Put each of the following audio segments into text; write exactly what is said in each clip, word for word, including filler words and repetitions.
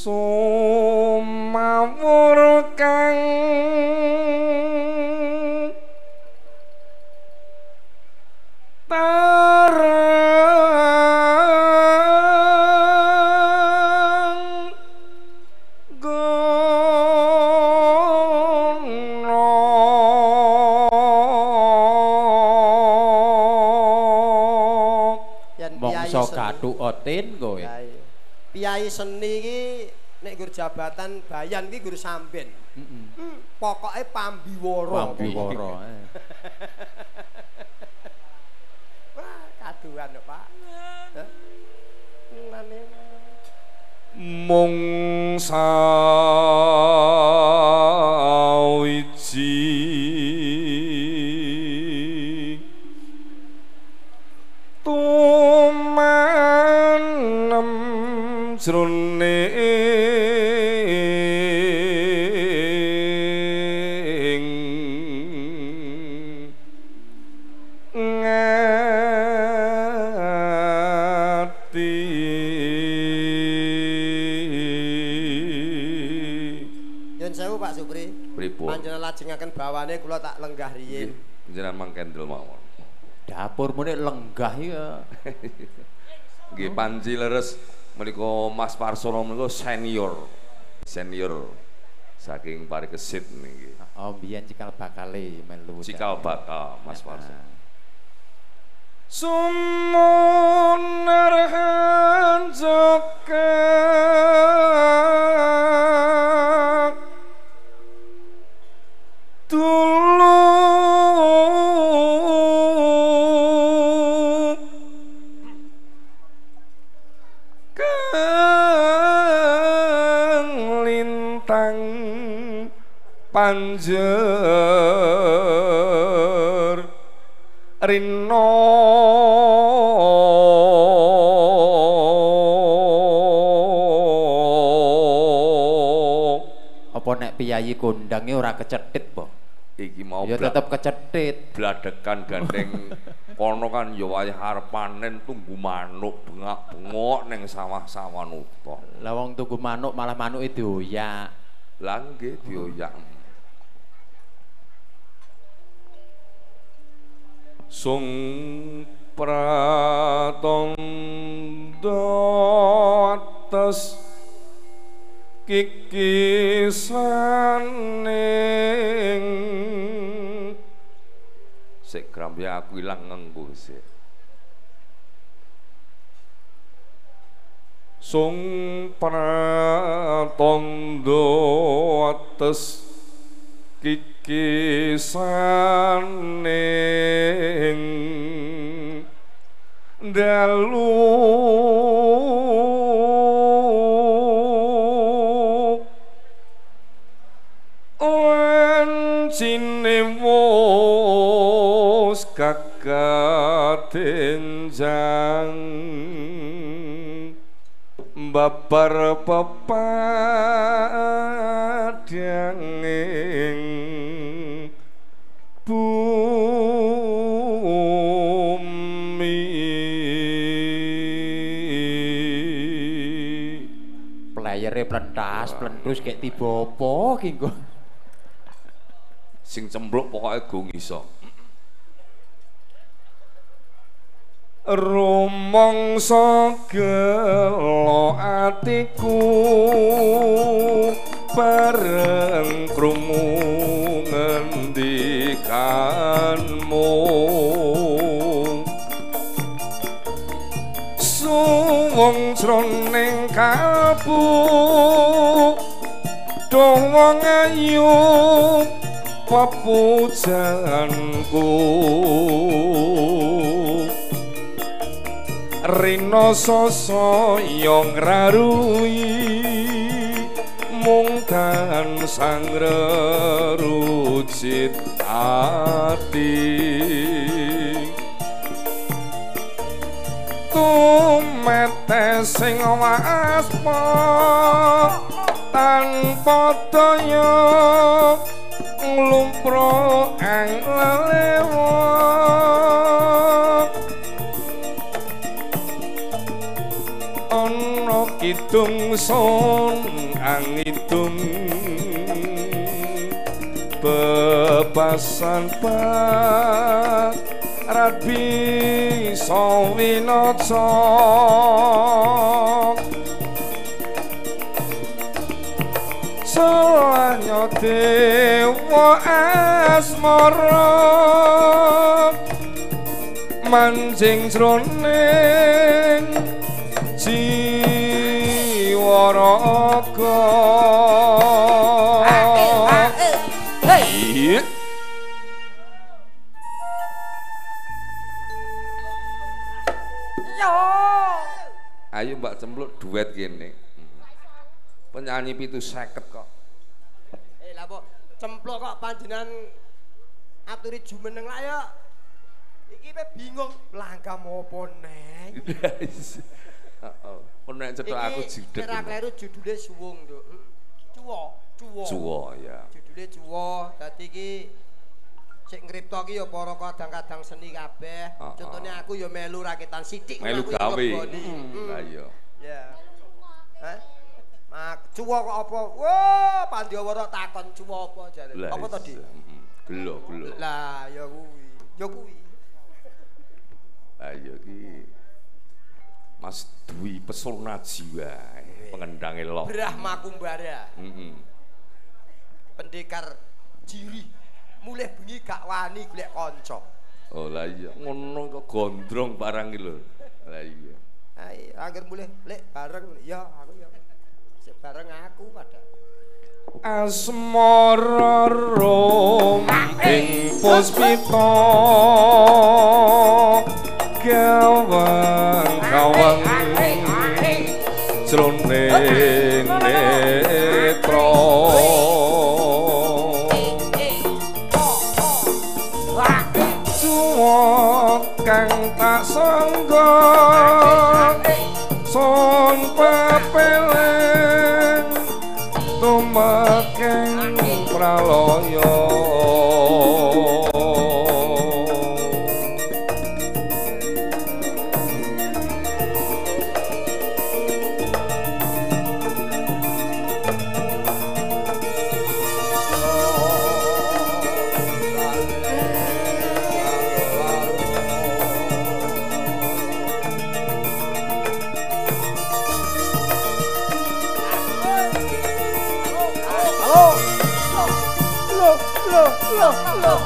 sumawur kang tarang gono mongso gathuk otin kowe piyai seni iki nek nggur jabatan bayan iki nggur samben. Heeh. Hmm, pokoke pambiwara. Pambiwara. Wah, kaduan kok, Pak. Heh. Ngene. Mung sawiji tumanem jroning ngati Yen sewu Pak Supri. pripun Panjenengan lajengaken bawane kula tak lenggah riyin. jenengan mangkendel mawon dapurmu nek lenggah ya nggih panci leres menika Mas Parsono menika senior senior saking Parikesit niki oh biyen cikal bakale melu cikal bakal Mas Parsono Sumunar hanjaka tulung kang lintang panjer rino apa nek piyayi kondange ora kecethit po iki mau ya tetep kecethit bladekan gandeng kono kan ya wayah arep panen tunggu manuk bengak-bengok ning sawah-sawah nuta lah wong tunggu manuk malah manuke dioyak lah nggih dioyak sung pratandha atas kikisaning sik grambe aku ilang ngenggo sik sung pratandha atas kikisaning dalu wancine wos kakatenjang babar pepadanging bumi playere plentas plentus kayak tiba apa ki engko sing cempluk pokoke go ngiso rumangsa gelo atiku bareng krungu ngendikanmu suwung jroning kalbu dongong ayu pepujanku rina sasaya ngrarui mung tansah ngrerucit ati tumete sing waspa tanpa daya nglumpro ang lelewat ana kidung ingsun angidung bebasan parat bisa winaca salahnya dewa asmara manjing jroning jiwa raga Hei. Yo. Ayo Mbak Cempluk duet kene. Penyanyi pitu seket kok. Eh lah kok Cempluk kok panjenengan aturi jumeneng lah ya. Iki pe bingung langkah mopo neng. Heeh. Kon nek cetok aku jideg. Ora kleru judule suwung, Nduk. Cuwo, cuwo. Cuwo ya. Judule cuwo. Dadi iki sik ngripta ki ya para kadang-kadang seni kabeh. Oh, Contone oh. aku ya melu rakitan sithik Melu aku ya gawe. ngeboni. Lah iya. Ya. Hah? Mak cuwo kok apa? Wah, Pandhawara takon cuwo apa jare? Lah, Apa to, Dik? heeh. Gelo, gelo. Lah ya kuwi. Ya kuwi. Lah iya ki Mas Dwi pesona jiwa, pengendange loh. Brahma Kumbara. Heeh. Pendekar jiri. Mulih bengi gak wani golek kanca. Oh lah iya, ngono kok gondrong barang iki lho. Lah iya. Ae, angger mulih lek bareng ya aku ya. Sik bareng aku padha. asmara rom ing puspita gawang gawang jroning netra suwa kang tak sangga son pepeleng tumekeng pralaya Loh, loh.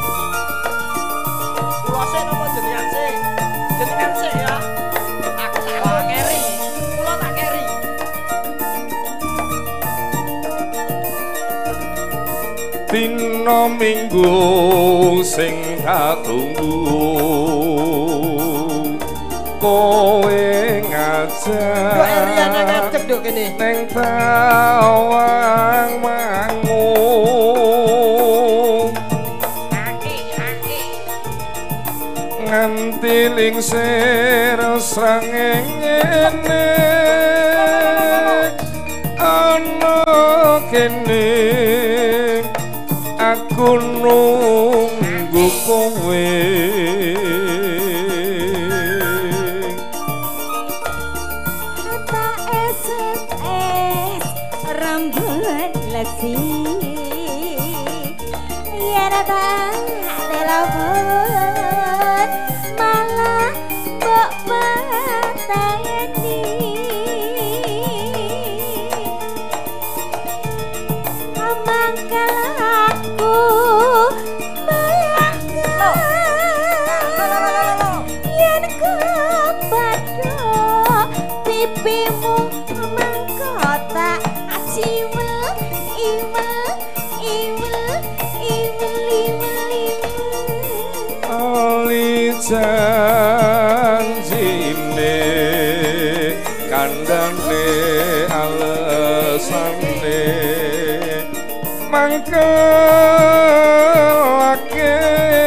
Kula sik napa jenengan sik? Jenengan sik ya. Aku tak keri. Kula tak keri. dina minggu sing katunggu kowe ngajak Kok Eriana ngadeg nduk kene. ning tawang mangu nganti lingsir srengenge ana kene aku nunggu kowe kata S M S rambut lesi yen tak telepon malah mbok pateni mangkal aku mangkal yen kepadha pipimu mangkota aciwel iwel iwel iwel iwel iwel ali janjine kandhane alesane mangkelake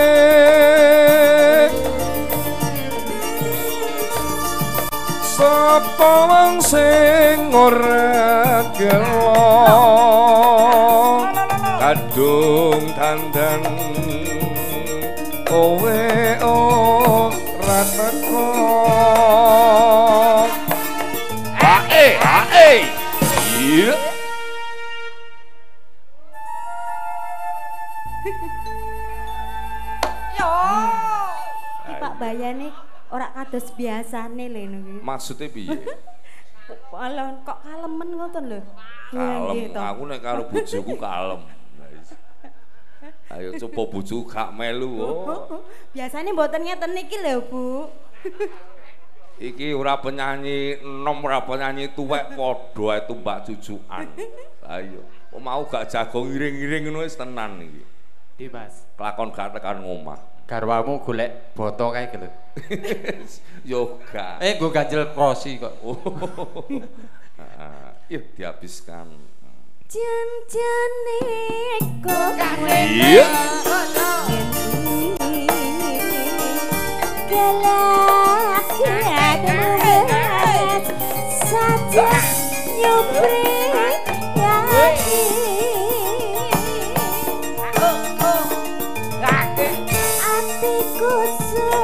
sapa wong sing ora gelo kadung dandan kowe ora teko Hae, hae. Iya. Yo. Kok bayane ora kados biasane lho niki. Maksudnya piye? Alon kok kalemen ngoten lho. Kalem, aku nek karo bojoku kalem. Ayo coba bojoku gak melu. Oh. Biasane mboten ngeten niki lho, Bu. Iki ora penyanyi enom, ora penyanyi tuwek padha ae tumbak cucukan. Ayo, kok mau gak jago ngiring-ngiring ngono wis tenan iki. Di Mas. Kelakon gak tekan ngomah. Garwamu golek boto kae lho. Yoga. Eh, nggo ganjel krosi kok. Oh. Yuk dihabiskan. Jan-jane kok Iya. galak gadas saja nyubrek lagi atiku